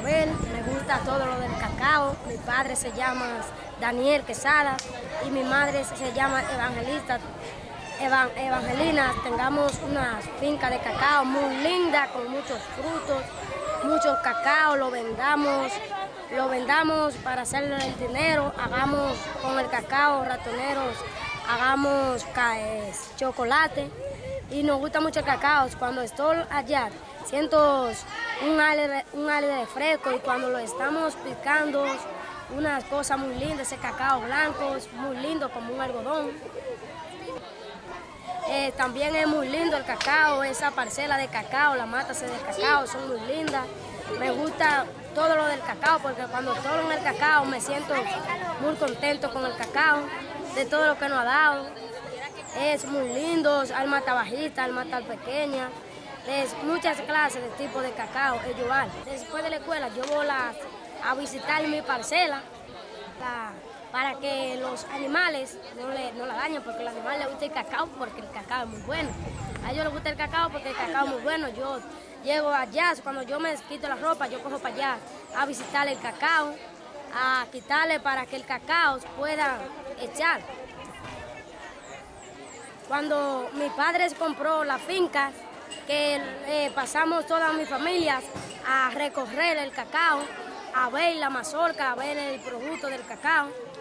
Isabel, me gusta todo lo del cacao. Mi padre se llama Daniel Quesada y mi madre se llama Evangelina. Tengamos una finca de cacao muy linda, con muchos frutos, muchos cacao, lo vendamos para hacerle el dinero. Hagamos con el cacao ratoneros, hagamos chocolate. Y nos gusta mucho el cacao. Cuando estoy allá, siento un aire de fresco, y cuando lo estamos picando, unas cosas muy lindas, ese cacao blanco, muy lindo como un algodón. También es muy lindo el cacao, esa parcela de cacao, las matas del cacao son muy lindas. Me gusta todo lo del cacao, porque cuando estoy en el cacao me siento muy contento con el cacao, de todo lo que nos ha dado. Es muy lindo, hay mata bajita, hay mata pequeña, muchas clases de tipos de cacao es llevar. Después de la escuela yo voy a visitar mi parcela para que los animales no la dañen, porque a los animales les gusta el cacao porque el cacao es muy bueno. A ellos les gusta el cacao porque el cacao es muy bueno. Yo llego allá, cuando yo me quito la ropa, yo cojo para allá a visitar el cacao, a quitarle para que el cacao pueda echar. Cuando mi padre compró la finca, que pasamos todas mis familias a recorrer el cacao, a ver la mazorca, a ver el producto del cacao.